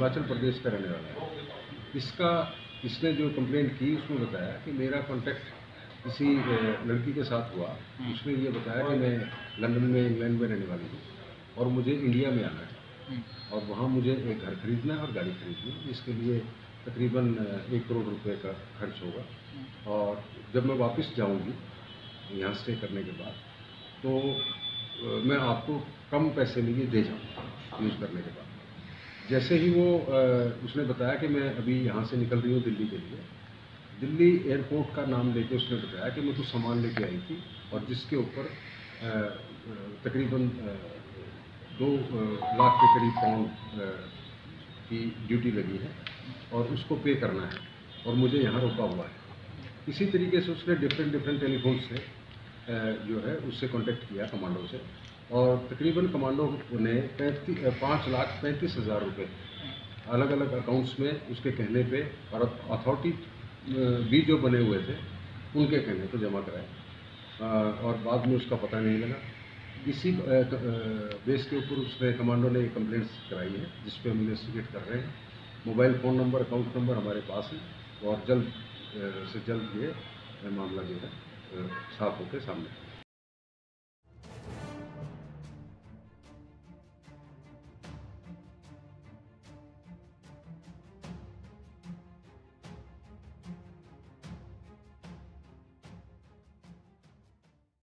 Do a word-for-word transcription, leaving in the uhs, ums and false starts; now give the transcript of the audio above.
हिमाचल प्रदेश का रहने वाला है। इसका इसने जो कंप्लेंट की उसमें बताया कि मेरा कॉन्टैक्ट किसी लड़की के साथ हुआ। उसने ये बताया कि मैं लंदन में, इंग्लैंड में रहने वाली हूँ और मुझे इंडिया में आना है और वहाँ मुझे एक घर खरीदना है और गाड़ी खरीदनी है। इसके लिए तकरीबन एक करोड़ रुपए का खर्च होगा और जब मैं वापस जाऊँगी यहाँ स्टे करने के बाद तो मैं आपको कम पैसे में ये दे जाऊँगा यूज़ करने के बाद। जैसे ही वो उसने बताया कि मैं अभी यहाँ से निकल रही हूँ दिल्ली के लिए, दिल्ली एयरपोर्ट का नाम लेके उसने बताया कि मैं कुछ सामान लेके आई थी और जिसके ऊपर तकरीबन दो लाख के करीब पाउंड की ड्यूटी लगी है और उसको पे करना है और मुझे यहाँ रोका हुआ है। इसी तरीके से उसने डिफरेंट डिफरेंट टेलीफोन से जो है उससे कांटेक्ट किया कमांडो से और तकरीबन कमांडो ने पैंतीस पाँच लाख पैंतीस हज़ार रुपये अलग अलग अकाउंट्स में उसके कहने पे और अथॉरिटी भी जो बने हुए थे उनके कहने पे जमा कराए और बाद में उसका पता नहीं लगा। इसी बेस के ऊपर उसने कमांडो ने कंप्लेंट्स कराई है जिस पे हम इन्वेस्टिगेट कर रहे हैं। Mobile phone number, account number हमारे पास है और जल्द से जल्द ये मामला जो है साफ होकर सामने